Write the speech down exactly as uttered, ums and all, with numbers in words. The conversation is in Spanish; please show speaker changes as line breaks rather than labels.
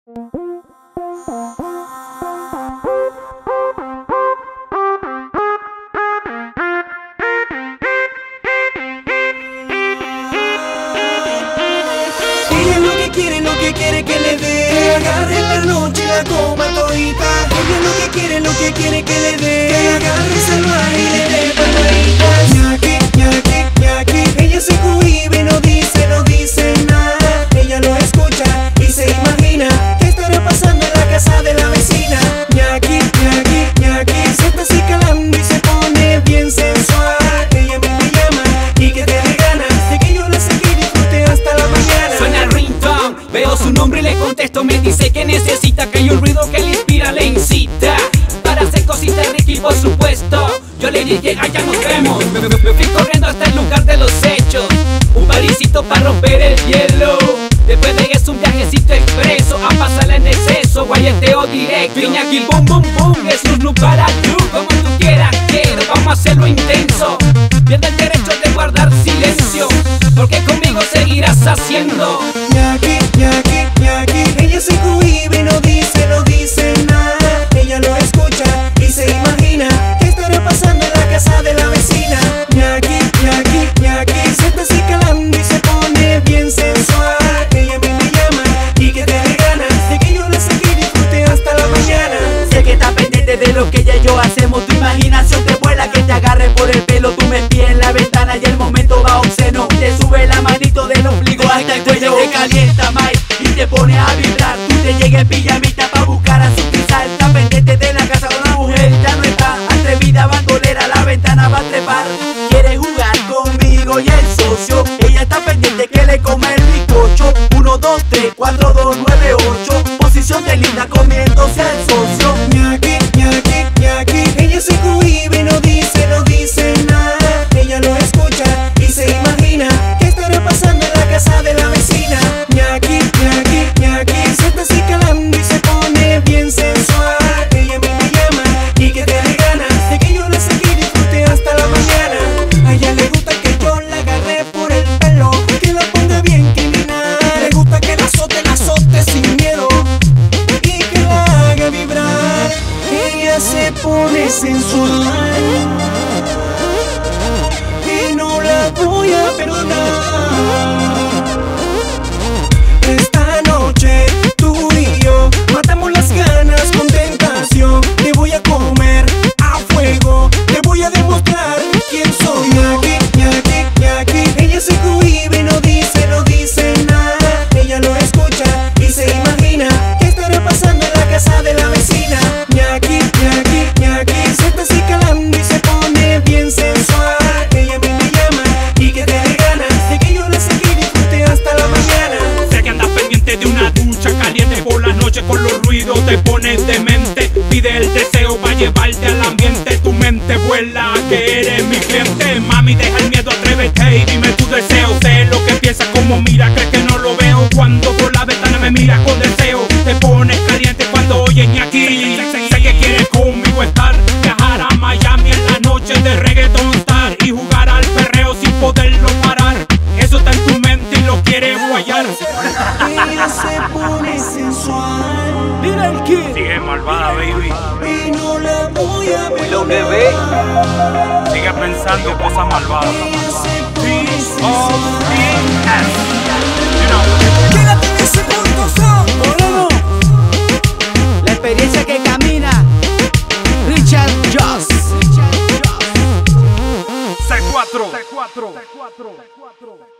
Ella lo que quiere, lo que quiere que le dé, agarre en la noche y la coma todita. Ella lo que quiere, lo que quiere que le dé, agarre salvaje y le dé palmaditas. Ñaki, ñaki, ñaki. Ella se cohíbe, no dice, no dice nada. Ella lo escucha y se imagina qué estará pasando en la casa de la vecina. Ñaki, ñaki, ñaki. Se está así calando y se pone bien sensual. Ella a mí me llama y que te dé ganas de que yo la saque y disfrute hasta la mañana.
Suena el ringtone, veo su nombre y le contesto. Me dice que necesita, que hay un ruido que le inspira, le incita para hacer cositas Ricky, por supuesto. Yo le dije, allá nos vemos. Me, me, me fui corriendo hasta el lugar de los hechos, un parisito para romper el hielo. Después de eso un viajecito expreso, a pasarla en exceso, guayeteo directo. Ñaki, boom, boom, boom, es un look para tú. Como tú quieras, quiero, vamos a hacerlo intenso. Pierde el derecho de guardar silencio, porque conmigo seguirás haciendo.
Ñaki, ñaki, ñaki. Ella se cohíbe, no dice, no dice nada. Ella lo escucha y se imagina qué estará pasando en la casa de la vecina. Ñaki, ñaki, ñaki. Se está así calando y se pone bien sensual. Ella a mí me llama y que te dé ganas de que yo la saque y disfrute hasta la mañana.
Sé que estás pendiente de lo que ella y yo hacemos. Tu imaginación te vuela, que te agarre por el pelo. Tú me espías en la ventana y el momento va obsceno. Te sube la manito del ombligo hasta el cuello. Te calienta más y te pone a vibrar. Tú te llegas en pijamita pa' buscar a su cristal. Estás pendiente de la casa de una mujer, ya no está. Atrevida bandolera, la ventana va a trepar. Quiere jugar conmigo y el socio. Ella está pendiente que le come el bizcocho. Uno, dos, tres, cuatro, dos, nueve, ocho. Posición de linda comiéndose al socio.
Ñaki, ñaki, ñaki. Ella se cohíbe, no dice, no dice nada. Ella lo escucha y se imagina qué estará pasando en la casa de la vecina. Ñaki, ñaki, ñaki. Se está así calando y se pone bien sensual. Ella a mí me llama y que te dé ganas de que yo la saque y disfrute hasta la mañana. A ella le gusta que yo la agarre por el pelo, que la ponga bien criminal. Le gusta que la azote, la azote sin miedo y que la haga vibrar. Ella se pone sensual y no la voy a perdonar. Esta noche tú y yo matamos las ganas con tentación. Te voy a comer a fuego, te voy a demostrar quién soy. Ñaki, ñaki, ñaki. Ella se cohíbe, no dice, no dice nada. Ella lo escucha y se imagina qué estará pasando en la casa de la vecina. Ñaki, ñaki, ñaki. Se está así calando y se pone bien sensual. Ella a mí me llama y que te dé ganas de que yo la saque y disfrute hasta la mañana.
Sé que andas pendiente de una ducha caliente por la noche, con los ruidos te pones demente. Pide el deseo para llevarte al ambiente. Tu mente vuela, que eres mi cliente. Mami, deja el miedo, atrévete y dime tu deseo. Sé lo que piensas, como mira, crees que no lo veo. Cuando por la ventana me miras con deseo, te pones caliente cuando oyes Ñaki. Sé que quieres conmigo estar, viajar a Miami en la noche de reggaeton star y jugar al perreo sin poderlo parar. Eso está en tu mente y lo quieres guayar.
Ella se pone sensual.
Mira el kid,
Sigue malvada, baby.
Y no la voy a
lo bebé.
perdonar.
Sigue pensando cosas malvadas.
Ella se pone
Oh,
sensual.
you know.
Quédate en ese punto son.
Volvemos. La experiencia que camina. Richard Joss.
C cuatro. C cuatro. C cuatro.